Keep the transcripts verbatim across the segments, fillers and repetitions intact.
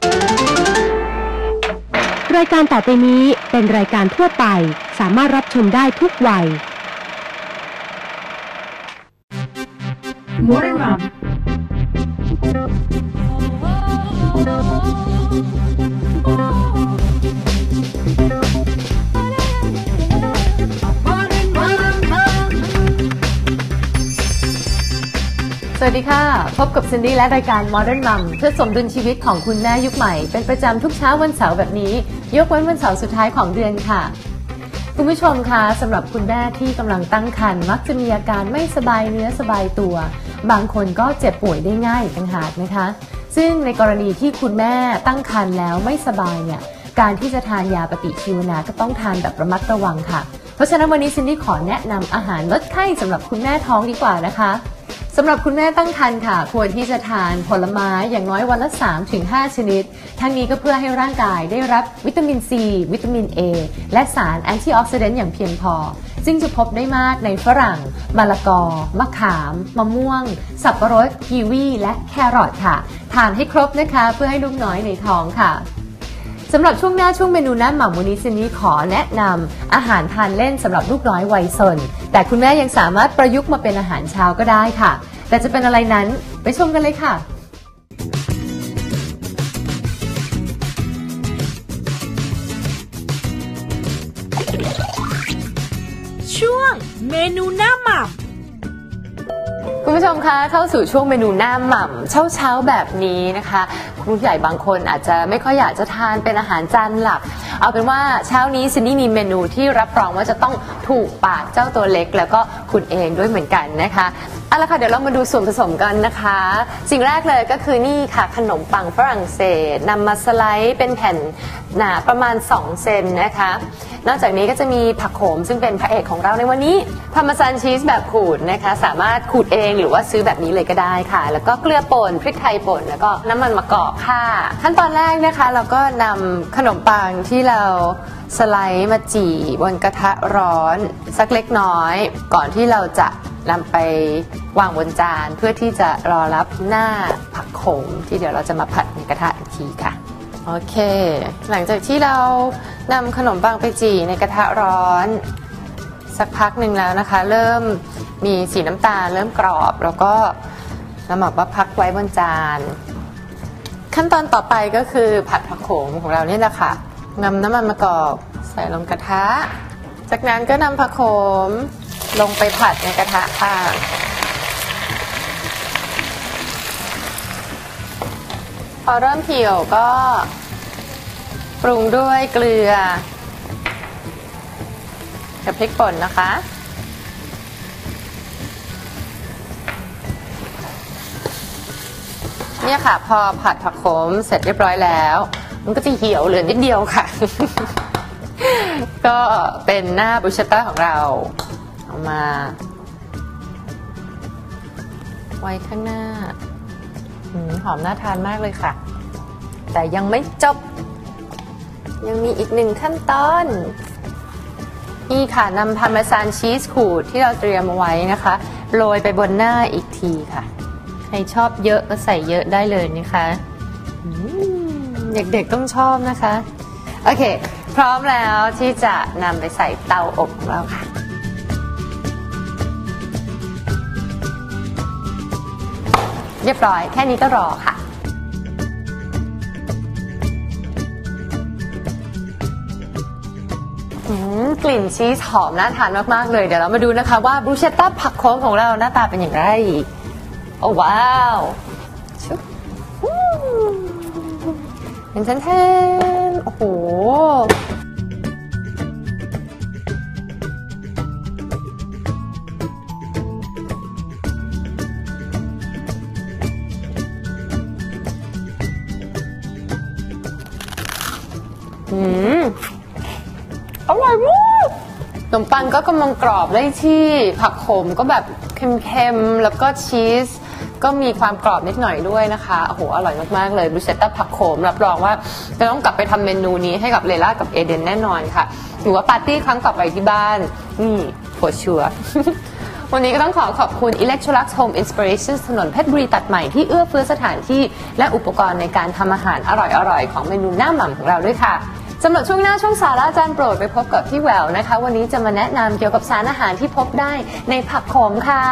รายการต่อไปนี้เป็นรายการทั่วไปสามารถรับชมได้ทุกวัย Modern Mom สวัสดีค่ะพบกับซินดี้และรายการ Modern Mom เพื่อสมดุลชีวิตของคุณแม่ยุคใหม่เป็นประจำทุกเช้าวันเสาร์แบบนี้ยกเว้นวันเสาร์สุดท้ายของเดือนค่ะคุณผู้ชมคะสำหรับคุณแม่ที่กำลังตั้งครรภ์มักจะมีอาการไม่สบายเนื้อสบายตัวบางคนก็เจ็บป่วยได้ง่ายต่างหากนะคะซึ่งในกรณีที่คุณแม่ตั้งครรภ์แล้วไม่สบายเนี่ยการที่จะทานยาปฏิชีวนะก็ต้องทานแบบระมัดระวังค่ะเพราะฉะนั้นวันนี้ซินดี้ขอแนะนำอาหารลดไข้สำหรับคุณแม่ท้องดีกว่านะคะสำหรับคุณแม่ตั้งครรภ์ค่ะควรที่จะทานผลไม้อย่างน้อยวันละ สามถึงห้า ชนิดทั้งนี้ก็เพื่อให้ร่างกายได้รับวิตามินซีวิตามิน A และสารแอนตี้ออกซิแดนต์อย่างเพียงพอซึ่งจะพบได้มากในฝรั่งมะละกอมะขามมะม่วงสับปะรดกีวีและแครอทค่ะทานให้ครบนะคะเพื่อให้ลูกน้อยในท้องค่ะสำหรับช่วงหน้าช่วงเมนูหน้าหม่ำวันนี้ซินดี้ขอแนะนำอาหารทานเล่นสำหรับลูกน้อยวัยซนแต่คุณแม่ยังสามารถประยุกต์มาเป็นอาหารเช้าก็ได้ค่ะแต่จะเป็นอะไรนั้นไปชมกันเลยค่ะช่วงเมนูหน้าหม่ำคุณผู้ชมคะเข้าสู่ช่วงเมนูหน้าหม่ำเช้าเช้าแบบนี้นะคะคุณผู้ใหญ่บางคนอาจจะไม่ค่อยอยากจะทานเป็นอาหารจานหลักเอาเป็นว่าเช้านี้ซินดี้มีเมนูที่รับรองว่าจะต้องถูกปากเจ้าตัวเล็กแล้วก็คุณเองด้วยเหมือนกันนะคะเอาละค่ะเดี๋ยวเรามาดูส่วนผสมกันนะคะสิ่งแรกเลยก็คือนี่ค่ะขนมปังฝรั่งเศสนำมาสไลด์เป็นแผ่นหนาประมาณสองเซนนะคะนอกจากนี้ก็จะมีผักโขมซึ่งเป็นพระเอกของเราในวันนี้พาร์เมซานชีสแบบขูดนะคะสามารถขูดเองหรือว่าซื้อแบบนี้เลยก็ได้ค่ะแล้วก็เกลือป่นพริกไทยป่นแล้วก็น้ำมันมะกอกค่ะขั้นตอนแรกนะคะเราก็นำขนมปังที่เราสไลด์มาจี่บนกระทะร้อนสักเล็กน้อยก่อนที่เราจะนำไปวางบนจานเพื่อที่จะรอรับหน้าผักโขมที่เดี๋ยวเราจะมาผัดในกระทะอีกทีค่ะโอเคหลังจากที่เรานำขนมปังไปจี่ในกระทะร้อนสักพักหนึ่งแล้วนะคะเริ่มมีสีน้ำตาลเริ่มกรอบแล้วก็เราบอกว่าพักไว้บนจานขั้นตอนต่อไปก็คือผัดผักโขมของเรานี่แหละค่ะนำน้ำมันมะกอกใส่ลงกระทะจากนั้นก็นำผักโขมลงไปผัดในกระทะค่ะพอเริ่มเหี่ยวก็ปรุงด้วยเกลือกับพริกป่นนะคะเนี่ยค่ะพอผัดผักโขมเสร็จเรียบร้อยแล้วมันก็จะเหี่ยวเหลือนิดเดียวค่ะ ก็เป็นหน้าบรูเชตต้าของเราเอามาไว้ข้างหน้าหอมน่าทานมากเลยค่ะแต่ยังไม่จบยังมีอีกหนึ่งขั้นตอนนี่ค่ะนำพาร์เมซานชีสขูดที่เราเตรียมเอาไว้นะคะโรยไปบนหน้าอีกทีค่ะใครชอบเยอะก็ใส่เยอะได้เลยนะคะเด็กๆต้องชอบนะคะโอเคพร้อมแล้วที่จะนำไปใส่เตาอบของเราค่ะเรียบร้อยแค่นี้ก็รอค่ะกลิ่นชีสหอมน่าทานมากๆเลยเดี๋ยวเรามาดูนะคะว่าบรูเชตต้าผักโขมของเราหน้าตาเป็นอย่างไรโอ้ว้าวเป็นแทนๆโอ้โหอืมอร่อยมากขนมปังก็กำลังกรอบได้ที่ผักโขมก็แบบเค็มๆแล้วก็ชีสก็มีความกรอบนิดหน่อยด้วยนะคะโอ้โหอร่อยมากๆเลยบรูเชตต้าผักโขมรับรองว่าจะต้องกลับไปทำเมนูนี้ให้กับเลล่ากับเอเดนแน่นอนค่ะหรือว่าปาร์ตี้ครั้งต่อไปที่บ้านนี่for sure วันนี้ก็ต้องขอขอบคุณ Electrolux Home Inspiration ถนนเพชรบุรีตัดใหม่ที่เอื้อเฟื้อสถานที่และอุปกรณ์ในการทำอาหารอร่อยๆของเมนูหน้าหม่ำของเราด้วยค่ะสำหรับช่วงหน้าช่วงสาระจานโปรดไปพบกับพี่แหววนะคะวันนี้จะมาแนะนำเกี่ยวกับสารอาหารที่พบได้ในผักขมค่ะ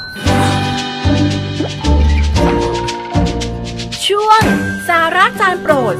ช่วงสาระจานโปรด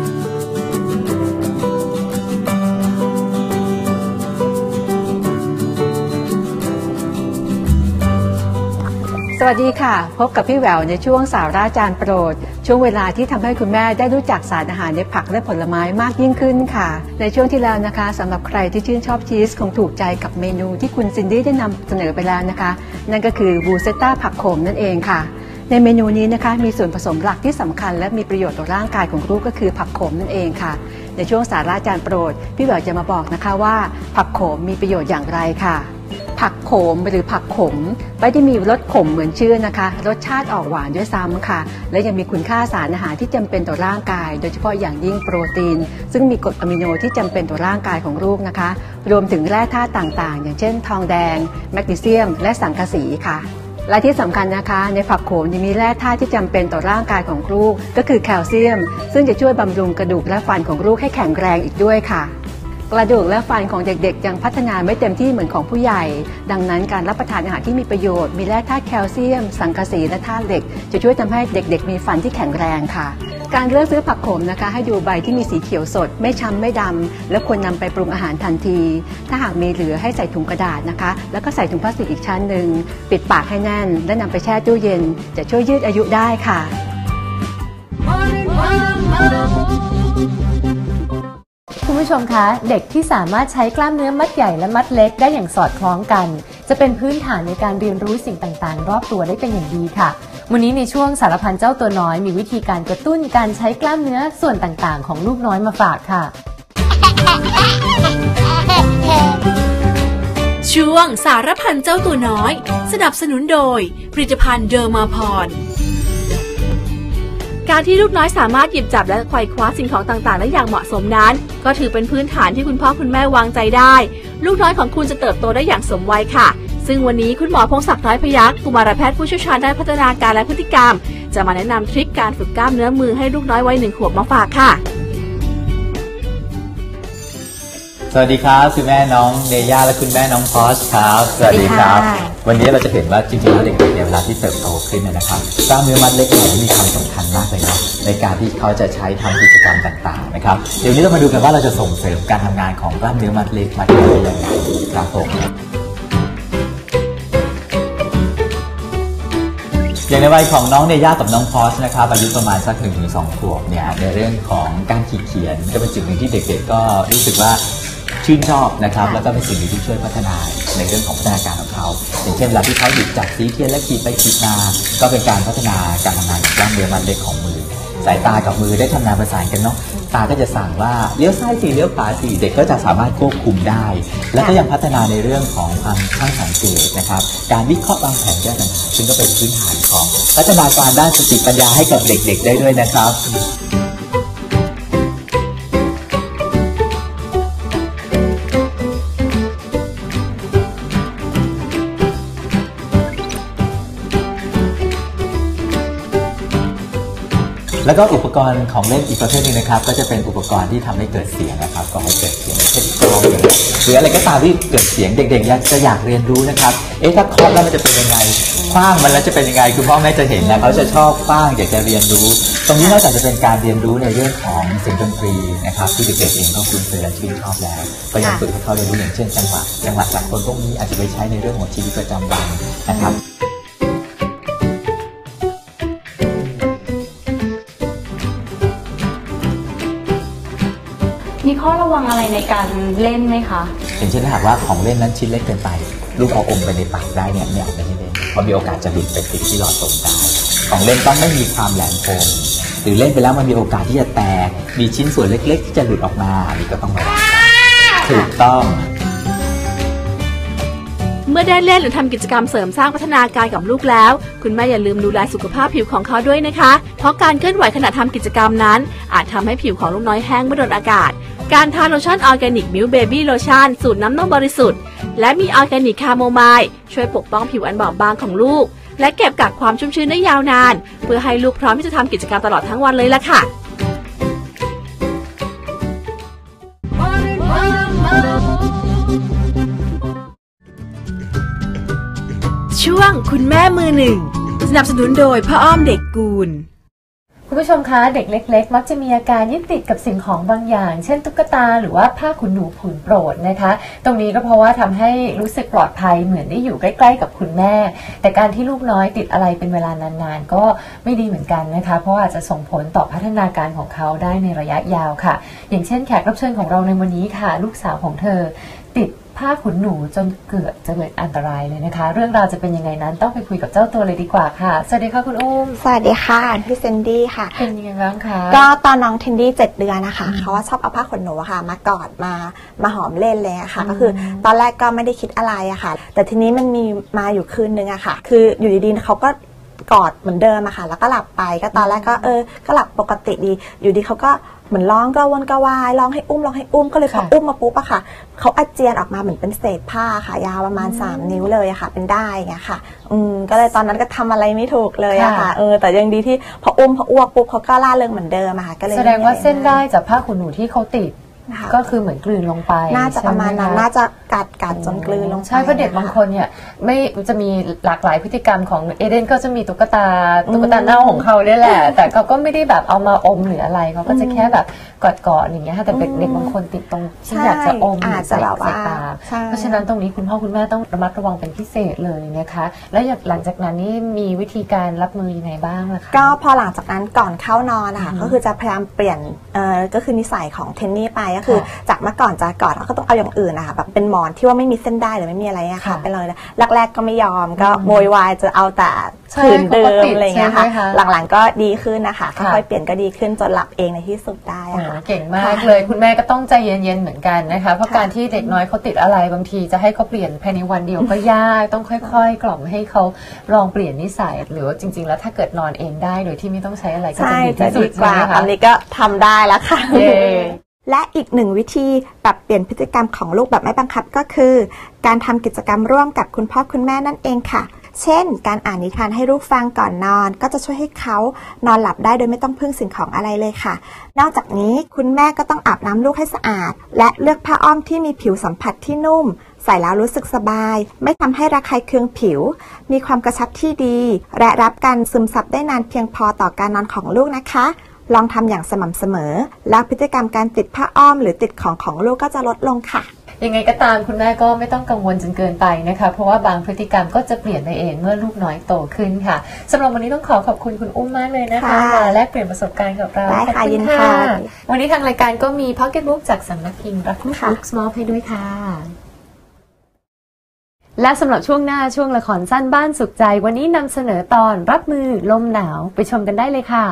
สวัสดีค่ะพบกับพี่แหววในช่วงสาระจานโปรดช่วงเวลาที่ทำให้คุณแม่ได้รู้จักสารอาหารในผักและผลไม้มากยิ่งขึ้นค่ะในช่วงที่แล้วนะคะสำหรับใครที่ชื่นชอบชีสคงถูกใจกับเมนูที่คุณซินดี้ได้นำเสนอไปแล้วนะคะนั่นก็คือบูเซต้าผักขมนั่นเองค่ะในเมนูนี้นะคะมีส่วนผสมหลักที่สำคัญและมีประโยชน์ต่อร่างกายของลูกก็คือผักขมนั่นเองค่ะในช่วงสาระจานโปรดพี่แหววจะมาบอกนะคะว่าผักขมมีประโยชน์อย่างไรค่ะผักโขมหรือผักขมไม่ได้มีรสขมเหมือนชื่อนะคะรสชาติออกหวานด้วยซ้ำค่ะและยังมีคุณค่าสารอาหารที่จำเป็นต่อร่างกายโดยเฉพาะอย่างยิ่งโปรตีนซึ่งมีกรดอะมิโนที่จำเป็นต่อร่างกายของลูกนะคะรวมถึงแร่ธาตุต่างๆอย่างเช่นทองแดงแมกนีเซียมและสังกะสีค่ะและที่สำคัญนะคะในผักโขมยังมีแร่ธาตุที่จำเป็นต่อร่างกายของลูกก็คือแคลเซียมซึ่งจะช่วยบำรุงกระดูกและฟันของลูกให้แข็งแรงอีกด้วยค่ะกระดูกและฟันของเด็กๆยังพัฒนาไม่เต็มที่เหมือนของผู้ใหญ่ดังนั้นการรับประทานอาหารที่มีประโยชน์มีแร่ธาตุแคลเซียมสังกะสีและธาตุเหล็กจะช่วยทำให้เด็กๆมีฟันที่แข็งแรงค่ะการเลือกซื้อผักโขมนะคะให้ดูใบที่มีสีเขียวสดไม่ช้ำไม่ดำและควรนำไปปรุงอาหารทันทีถ้าหากมีเหลือให้ใส่ถุงกระดาษนะคะแล้วก็ใส่ถุงพลาสติกอีกชั้นหนึ่งปิดปากให้แน่นและนำไปแช่ตู้เย็นจะช่วยยืดอายุได้ค่ะคุณผู้ชมคะเด็กที่สามารถใช้กล้ามเนื้อมัดใหญ่และมัดเล็กได้อย่างสอดคล้องกันจะเป็นพื้นฐานในการเรียนรู้สิ่งต่างๆรอบตัวได้เป็นอย่างดีค่ะวันนี้ในช่วงสารพันเจ้าตัวน้อยมีวิธีการกระตุ้นการใช้กล้ามเนื้อส่วนต่างๆของลูกน้อยมาฝากค่ะช่วงสารพันเจ้าตัวน้อยสนับสนุนโดยผลิตภัณฑ์เดอร์มาพรการที่ลูกน้อยสามารถหยิบจับและไขว่คว้าสิ่งของต่างๆได้อย่างเหมาะสมนั้นก็ถือเป็นพื้นฐานที่คุณพ่อคุณแม่วางใจได้ลูกน้อยของคุณจะเติบโตได้อย่างสมวัยค่ะซึ่งวันนี้คุณหมอพงศักดิ์น้อยพยัคฆ์กุมารแพทย์ผู้เชี่ยวชาญด้านพัฒนาการและพฤติกรรมจะมาแนะนำทริคการฝึกกล้ามเนื้อมือให้ลูกน้อยวัยหนึ่งขวบมาฝากค่ะสวัสดีครับคุณแม่น้องเนย่าและคุณแม่น้องพอชครับสวัสดีครับวันนี้เราจะเห็นว่าจริงๆแล้วเด็กๆเนี่ยเวลาที่เติบโตขึ้นนะครับกล้ามเนื้อมัดเล็กเนี่ยมีความสำคัญมากเลยนะในการที่เขาจะใช้ทำกิจกรรมต่างๆนะครับเดี๋ยวนี้เรามาดูกันว่าเราจะส่งเสริมการทำงานของกล้ามเนื้อมัดเล็กมัดใหญ่ได้ยังไงครับผมอย่างในวัยของน้องเนย่ากับน้องพอชนะครับอายุประมาณสัก หนึ่งถึงสอง ขวบเนี่ยในเรื่องของการขีดเขียนก็เป็นสิ่งหนึ่งที่เด็กๆก็รู้สึกว่าชื่นชอบนะครับแล้วก็เป็นสิ่งที่ช่วยพัฒนาในเรื่องของพัฒนาการของเขาอย่างเช่นเวลาที่เขาหยิบจับสีเทียนและขีดไปขีดมาก็เป็นการพัฒนาการทำงานของกล้ามเนื้อมัดเล็กของมือสายตากับมือได้ทำงานประสานกันเนาะตาก็จะสั่งว่าเลี้ยวซ้ายสี่เลี้ยวขวาสี่เด็กก็จะสามารถควบคุมได้และก็ยังพัฒนาในเรื่องของความช่างสังเกตนะครับการวิเคราะห์วางแผนแก้ปัญหาซึ่งก็เป็นพื้นฐานของพัฒนาการด้านสติปัญญาให้กับเด็กๆได้ด้วยนะครับแล้วก็อุปกรณ์ของเล่นอีกประเภทนึงนะครับก็จะเป็นอุปกรณ์ที่ทำให้เกิดเสียงนะครับก็ให้เกิดเสียงเช่นกลองหรืออะไรก็ตามที่เกิดเสียงเด็กๆอยากจะอยากเรียนรู้นะครับเอ๊ะถ้าเคาะแล้วมันจะเป็นยังไงคว้างมันแล้วจะเป็นยังไงคุณพ่อแม่จะเห็นนะเขาจะชอบคว้างอยากจะเรียนรู้ตรงนี้นอกจากจะเป็นการเรียนรู้ในเรื่องของเสียงดนตรีนะครับที่เด็กๆเองก็คุ้นเคยและชื่นชอบแล้วก็ยังฝึกให้เขาเรียนรู้อย่างเช่นจังหวะจังหวะสากลพวกนี้อาจจะไปใช้ในเรื่องของชีวิตประจำวันนะครับมีข้อระวังอะไรในการเล่นไหมคะอย่างเช่นถ้าหากว่าของเล่นนั้นชิ้นเล็กเกินไปลูกเอาอมไปในปากได้เนี่ยไม่เอาไปให้เล่นเพราะมีโอกาสจะหลุดไปติดที่หลอดลมได้ของเล่นต้องไม่มีความแหลมคมหรือเล่นไปแล้วมันมีโอกาสที่จะแตกมีชิ้นส่วนเล็กๆที่จะหลุดออกมาอันนี้ก็ต้องระวังถูกต้องเมื่อได้เล่นหรือทำกิจกรรมเสริมสร้างพัฒนาการกับลูกแล้วคุณแม่อย่าลืมดูแลสุขภาพผิวของเขาด้วยนะคะเพราะการเคลื่อนไหวขณะทำกิจกรรมนั้นอาจทำให้ผิวของลูกน้อยแห้งเมื่อโดนอากาศการทาโลชั่นออร์แกนิกมิลค์เบบี้โลชั่นสูตรน้ำนมบริสุทธิ์และมีออร์แกนิกคาโมไมล์ช่วยปกป้องผิวอันบอบบางของลูกและเก็บกักความชุ่มชื้นได้ยาวนานเพื่อให้ลูกพร้อมที่จะทำกิจกรรมตลอดทั้งวันเลยล่ะค่ะช่วงคุณแม่มือหนึ่งสนับสนุนโดยพ่ออ้อมเด็กกูลคุณผู้ชมคะเด็กเล็กๆมักจะมีอาการยึดติดกับสิ่งของบางอย่างเช่นตุ๊กตาหรือว่าผ้าขนหนูผืนโปรดนะคะตรงนี้ก็เพราะว่าทำให้รู้สึกปลอดภัยเหมือนได้อยู่ใกล้ๆกับคุณแม่แต่การที่ลูกน้อยติดอะไรเป็นเวลานานๆก็ไม่ดีเหมือนกันนะคะเพราะอาจจะส่งผลต่อพัฒนาการของเขาได้ในระยะยาวค่ะอย่างเช่นแขกรับเชิญของเราในวันนี้ค่ะลูกสาวของเธอติดผ้าขนหนูจนเกือบจะเกิดอันตรายเลยนะคะเรื่องราวจะเป็นยังไงนั้นต้องไปคุยกับเจ้าตัวเลยดีกว่าค่ะสวัสดีค่ะคุณอุ้มสวัสดีค่ะพี่เซนดี้ค่ะเป็นยังไงบ้างคะก็ตอนน้องเทนดี้เจ็ดเดือนนะคะเขาว่าชอบเอาผ้าขนหนูค่ะมากอดมามาหอมเล่นเลยอะค่ะก็คือตอนแรกก็ไม่ได้คิดอะไรอะค่ะแต่ทีนี้มันมีมาอยู่คืนนึงอะค่ะคืออยู่ดีๆเขาก็กอดเหมือนเดิมอะค่ะแล้วก็หลับไปก็ตอนแรกก็เออก็หลับปกติดีอยู่ดีเขาก็เหมือนร้องกระวนกระวายร้องให้อุ้มร้องให้อุ้มก็เลยพออุ้มมาปุ๊บอะค่ะเขาอาเจียนออกมาเหมือนเป็นเศษผ้าค่ะยาวประมาณสามนิ้วเลยอะค่ะเป็นได้ไงค่ะอืมก็เลยตอนนั้นก็ทำอะไรไม่ถูกเลยอะค่ะเออแต่ยังดีที่พออุ้มพออ้วกปุ๊บเขาก็ล่าเริงเหมือนเดิมอะค่ะก็เลยแสดงว่าเส้นได้จากผ้าขนหนูที่เขาติดก็คือเหมือนกลืนลงไปน่าจะประมาณนั้นน่าจะกัดกัดจนกลืนลงไปใช่เพราะเด็กบางคนเนี่ยไม่จะมีหลากหลายพฤติกรรมของเอเดนก็จะมีตุ๊กตาตุ๊กตาเน่าของเขาเนี่ยแหละแต่เขาก็ไม่ได้แบบเอามาอมหรืออะไรเขาก็จะแค่แบบกอดกอดอย่างเงี้ยแต่เด็กบางคนติดตรงที่อยากจะอมหรือใส่ใส่ปากเพราะฉะนั้นตรงนี้คุณพ่อคุณแม่ต้องระมัดระวังเป็นพิเศษเลยนะคะแล้วหลังจากนั้นนี่มีวิธีการรับมือยังไงบ้างล่ะคะก็พอหลังจากนั้นก่อนเข้านอนนะคะก็คือจะพยายามเปลี่ยนเอ่อก็คือนิสัยของเทนนี่ไปก็คือจากเมื่อก่อนจะกอดก็ต้องเอาอย่างอื่นนะคะแบบเป็นหมอนที่ว่าไม่มีเส้นได้หรือไม่มีอะไรอะค่ะไปเลยแรกๆก็ไม่ยอมก็โวยวายจะเอาแต่ผืนเดิมอะไรเงี้ยค่ะหลังๆก็ดีขึ้นนะคะค่อยๆเปลี่ยนก็ดีขึ้นจนหลับเองในที่สุดได้ค่ะเก่งมากเลยคุณแม่ก็ต้องใจเย็นๆเหมือนกันนะคะเพราะการที่เด็กน้อยเขาติดอะไรบางทีจะให้เขาเปลี่ยนภายในวันเดียวก็ยากต้องค่อยๆกล่อมให้เขาลองเปลี่ยนนิสัยหรือว่าจริงๆแล้วถ้าเกิดนอนเองได้โดยที่ไม่ต้องใช้อะไรก็จะดีที่สุดกว่าตอนนี้ก็ทำได้แล้วค่ะและอีกหนึ่งวิธีปรับเปลี่ยนพฤติกรรมของลูกแบบไม่บังคับก็คือการทำกิจกรรมร่วมกับคุณพ่อคุณแม่นั่นเองค่ะเช่นการอ่านนิทานให้ลูกฟังก่อนนอนก็จะช่วยให้เขานอนหลับได้โดยไม่ต้องพึ่งสิ่งของอะไรเลยค่ะนอกจากนี้คุณแม่ก็ต้องอาบน้ำลูกให้สะอาดและเลือกผ้าอ้อมที่มีผิวสัมผัสที่นุ่มใส่แล้วรู้สึกสบายไม่ทำให้ระคายเคืองผิวมีความกระชับที่ดีและรับการซึมซับได้นานเพียงพอต่อการนอนของลูกนะคะลองทำอย่างสม่ำเสมอแล้วพฤติกรรมการติดผ้าอ้อมหรือติดของของลูกก็จะลดลงค่ะยังไงก็ตามคุณแม่ก็ไม่ต้องกังวลจนเกินไปนะคะเพราะว่าบางพฤติกรรมก็จะเปลี่ยนไปเองเมื่อลูกน้อยโตขึ้นค่ะสำหรับวันนี้ต้องขอขอบคุณคุณอุ้มมากเลยนะคะแลกเปลี่ยนประสบการณ์กับเราได้ค่ะยินดีค่ะวันนี้ทางรายการก็มี Pocket Book จากสำนักพิมพ์รักลูกบุ๊กส์มอบให้ด้วยค่ะและสำหรับช่วงหน้าช่วงละครสั้นบ้านสุขใจวันนี้นำเสนอตอนรับมือลมหนาวไปชมกันได้เลยค่ะ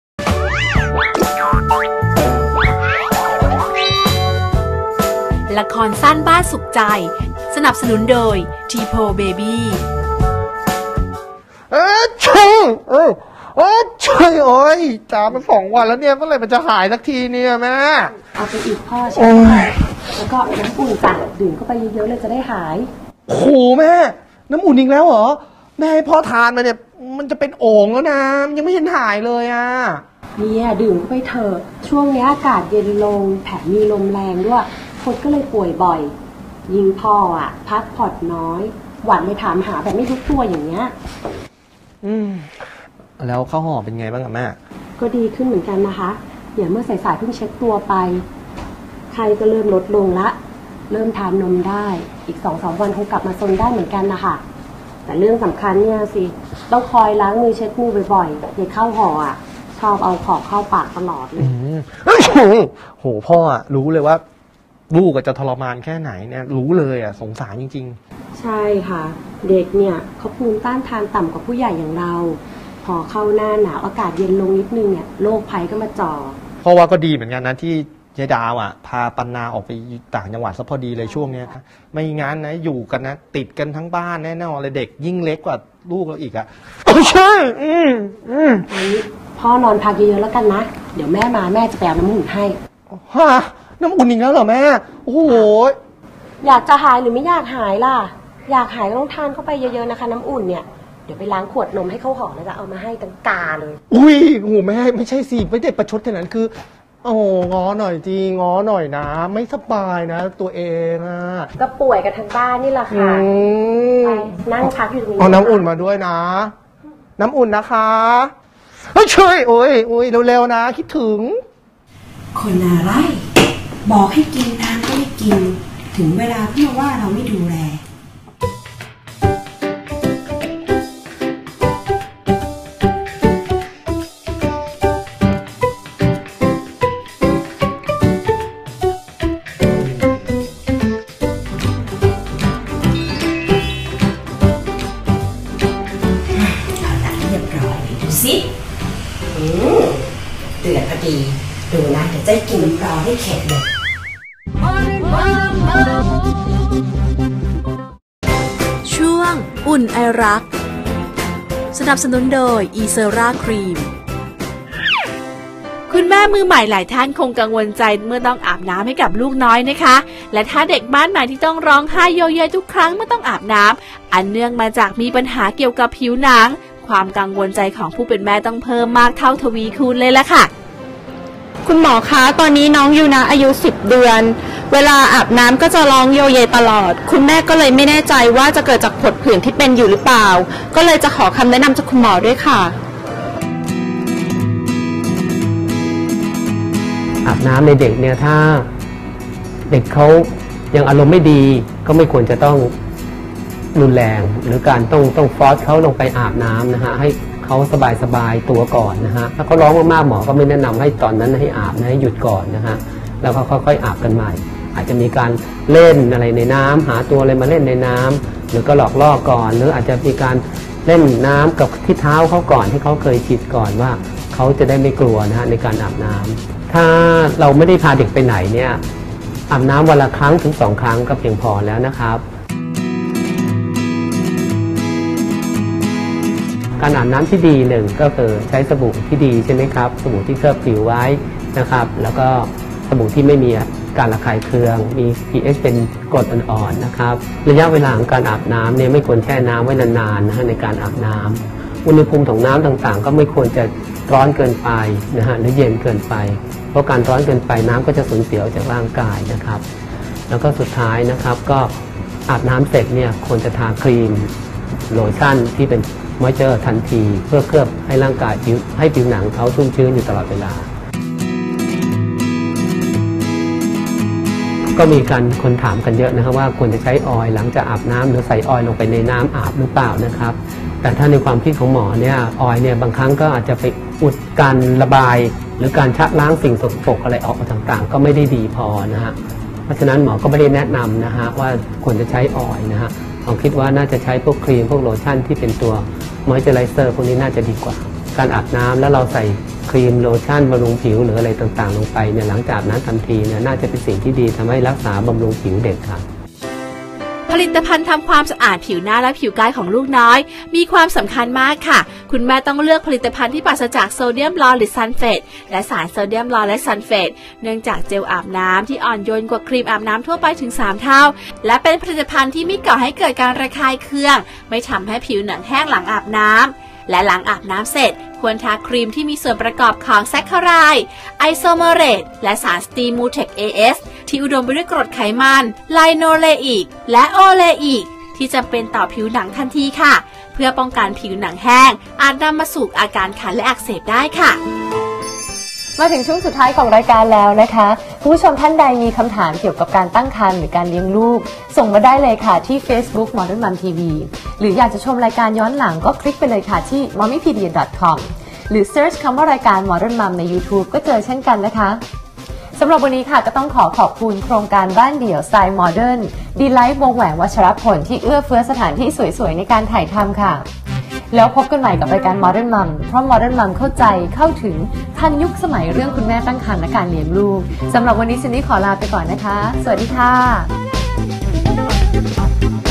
ละครสั้นบ้านสุขใจสนับสนุนโดยทีโพเบบี้เออใช่เออโอ้ใช่โอ้ยจ่ามาสองวันแล้วเนี่ยเมื่อไหร่มันจะหายสักทีเนี่ยแม่เอาไปอีกพ่อใช่ไหมแล้วก็น้ำอุ่นจ้ะดื่มเข้าไปเยอะๆเลยจะได้หายโอ้โหแม่น้ำอุ่นอีกแล้วเหรอแม่ให้พ่อทานมาเนี่ยมันจะเป็นโอ่งแล้วนะยังไม่เห็นหายเลยอ่ะเนี่ยดื่มเข้าไปเถอะช่วงนี้อากาศเย็นลงแถมมีลมแรงด้วยคนก็เลยป่วยบ่อยยิ่งพ่ออ่ะพักผ่อนน้อยหวัดเลยถามหาแบบไม่ทุกตัวอย่างเงี้ยอืมแล้วข้าวห่อเป็นไงบ้างอะแม่ก็ดีขึ้นเหมือนกันนะคะเดี๋ยวเมื่อสายๆเพิ่งเช็คตัวไปไข้ก็เริ่มลดลงละเริ่มทานนมได้อีกสองสามวันคงกลับมาซนได้เหมือนกันนะคะแต่เรื่องสำคัญเนี่ยสิต้องคอยล้างมือเช็ดมือบ่อยๆอย่าเข้าห่ออ่ะชอบเอาของเข้าปากตลอดเลยโหพ่ออ่ะรู้เลยว่าลูกจะทรมานแค่ไหนเนี่ยรู้เลยอ่ะสงสารจริงๆใช่ค่ะเด็กเนี่ยเขาภูมิต้านทานต่ำกว่าผู้ใหญ่อย่างเราพอเข้าหน้าหนาวอากาศเย็นลงนิดนึงเนี่ยโรคภัยก็มาจ่อเพราะว่าก็ดีเหมือนกันนะที่ยายดาวอ่ะพาปันนาออกไปต่างจังหวัดซะพอดีเลยช่วงเนี้ยไม่งั้นนะอยู่กันนะติดกันทั้งบ้านแน่นอนเลยเด็กยิ่งเล็กกว่าลูกเราอีกอ่ะโอ้ใช่อืมอืมพ่อนอนพักเยอะๆแล้วกันนะเดี๋ยวแม่มาแม่จะไปเอาน้ำอุ่นให้ฮะน้ำอุ่นอีกแล้วเหรอแม่โอ้โหอยากจะหายหรือไม่อยากหายล่ะอยากหายก็ต้องทานเข้าไปเยอะๆนะคะน้ำอุ่นเนี่ยเดี๋ยวไปล้างขวดนมให้เขาห่อแล้วจะเอามาให้ตั้งกาเลยอุ้ยโอ้โหแม่ไม่ใช่สิไม่ได้ประชดแค่นั้นคือโอ้ง้อหน่อยจีง้อหน่อยนะไม่สบายนะตัวเองอ่ะก็ป่วยกันทั้งบ้านนี่แหละค่ะนั่งพักอยู่ตรงนี้เอาน้ำอุ่นมาด้วยนะน้ำอุ่นนะคะเฮ้ยช่วยโอ้ยโอ้ยเร็วๆนะคิดถึงคนอะไรบอกให้กินทางก็ไม่กินถึงเวลาเพื่อว่าเราไม่ดูแลสิอืมเดือดพอดีดูนะเดี๋ยวจะกินรอให้เข็ดเลยช่วงอุ่นไอรักสนับสนุนโดยอีเซราครีมคุณแม่มือใหม่หลายท่านคงกังวลใจเมื่อต้องอาบน้ำให้กับลูกน้อยนะคะและถ้าเด็กบ้านใหม่ที่ต้องร้องไห้โยเยทุกครั้งเมื่อต้องอาบน้ำอันเนื่องมาจากมีปัญหาเกี่ยวกับผิวหนังความกังวลใจของผู้เป็นแม่ต้องเพิ่มมากเท่าทวีคูณเลยล่ะค่ะคุณหมอคะตอนนี้น้องยูนะอายุสิบเดือนเวลาอาบน้ำก็จะร้องโยเยตลอดคุณแม่ก็เลยไม่แน่ใจว่าจะเกิดจากผดผื่นที่เป็นอยู่หรือเปล่าก็เลยจะขอคำแนะนำจากคุณหมอด้วยค่ะอาบน้ำในเด็กเนี่ยถ้าเด็กเขายังอารมณ์ไม่ดีก็ไม่ควรจะต้องรุนแรงหรือการต้องต้องฟอร์สเขาลงไปอาบน้ำนะฮะให้เขาสบายสบายตัวก่อนนะฮะถ้าเขาร้องมากๆหมอก็ไม่แนะนำให้ตอนนั้นให้อาบนะให้หยุดก่อนนะฮะแล้วก็ค่อยๆอาบกันใหม่อาจจะมีการเล่นอะไรในน้ำหาตัวอะไรมาเล่นในน้ำหรือก็หลอกล่อก่อนหรืออาจจะมีการเล่นน้ำกับที่เท้าเขาก่อนที่เขาเคยชิดก่อนว่าเขาจะได้ไม่กลัวนะฮะในการอาบน้ำถ้าเราไม่ได้พาเด็กไปไหนเนี่ยอาบน้ำวันละครั้งถึงสองครั้งก็เพียงพอแล้วนะครับการอาบน้ำที่ดีหนึ่งก็คือใช้สบู่ที่ดีใช่ไหมครับสบู่ที่เคลือบผิวไว้นะครับแล้วก็สบู่ที่ไม่มีการระคายเคืองมี pH เป็นกรดอ่อนๆนะครับระยะเวลาของการอาบน้ำเนี่ยไม่ควรแช่น้ำไว้นานๆนะฮะในการอาบน้ำอุณหภูมิของน้ำต่างๆก็ไม่ควรจะร้อนเกินไปนะฮะหรือเย็นเกินไปเพราะการร้อนเกินไปน้ำก็จะสูญเสียออกจากร่างกายนะครับแล้วก็สุดท้ายนะครับก็อาบน้ำเสร็จเนี่ยควรจะทาครีมโลชั่นที่เป็นมอยเจอร์ทันทีเพื่อเคลือบให้ร่างกายผิวให้ผิวหนังเขาชุ่มชื้นอยู่ตลอดเวลาก็มีการคนถามกันเยอะนะครับว่าควรจะใช้ออยล์หลังจากอาบน้ำหรือใส่ออยล์ลงไปในน้ำอาบหรือเปล่านะครับแต่ถ้าในความคิดของหมอเนี่ยออยล์เนี่ยบางครั้งก็อาจจะไปอุดการระบายหรือการชะล้างสิ่งสกปรกอะไรออกต่างๆก็ไม่ได้ดีพอนะฮะเพราะฉะนั้นหมอก็ไม่ได้แนะนำนะฮะว่าควรจะใช้ออยล์นะฮะผมคิดว่าน่าจะใช้พวกครีมพวกโลชั่นที่เป็นตัวมอยเจอไรเซอร์พวกนี้น่าจะดีกว่าการอาบน้ำแล้วเราใส่ครีมโลชั่นบำรุงผิวหรืออะไรต่างๆลงไปเนี่ยหลังจากอาบน้ำทันทีเนี่ยน่าจะเป็นสิ่งที่ดีทำให้รักษาบำรุงผิวเด็กครับผลิตภัณฑ์ทำความสะอาดผิวหน้าและผิวกายของลูกน้อยมีความสำคัญมากค่ะคุณแม่ต้องเลือกผลิตภัณฑ์ที่ปราศจากโซเดียมลอหรือซัลเฟตและสารโซเดียมลอและซัลเฟตเนื่องจากเจลอาบน้ำที่อ่อนโยนกว่าครีมอาบน้ำทั่วไปถึงสามเท่าและเป็นผลิตภัณฑ์ที่ไม่ก่อให้เกิดการระคายเคืองไม่ทำให้ผิวหนังแห้งหลังอาบน้ำและหลังอาบน้ำเสร็จควรทาครีมที่มีส่วนประกอบของแซคคาไรด์ไอโซเมเรตและสารสตีมูเทค เอ เอส ที่อุดมไปด้วยกรดไขมันไลโนเลอิกและโอเลอิกที่จำเป็นต่อผิวหนังทันทีค่ะเพื่อป้องกันผิวหนังแห้งอาจนำมาสู่อาการคันและอักเสบได้ค่ะมาถึงช่วงสุดท้ายของรายการแล้วนะคะคุณผู้ชมท่านใดมีคำถามเกี่ยวกับการตั้งครรภ์หรือการเลี้ยงลูกส่งมาได้เลยค่ะที่ Facebook Modern Mom ที วี หรืออยากจะชมรายการย้อนหลังก็คลิกไปเลยค่ะที่ มอมมี่พีเดีย ดอท คอม หรือ Search คำว่ารายการ Modern Mom ใน YouTube ก็เจอเช่นกันนะคะสำหรับวันนี้ค่ะก็ต้องขอขอบคุณโครงการบ้านเดี่ยวสไตล์โมเดิร์นดีไลท์วงแหวนวัชรพลที่เอื้อเฟื้อสถานที่สวยๆในการถ่ายทำค่ะแล้วพบกันใหม่กับรายการ Modern Mom เพราะ Modern Mom เข้าใจเข้าถึงทันยุคสมัยเรื่องคุณแม่ตั้งครรภ์และการเลี้ยงลูกสำหรับวันนี้ซินนี่ขอลาไปก่อนนะคะสวัสดีค่ะ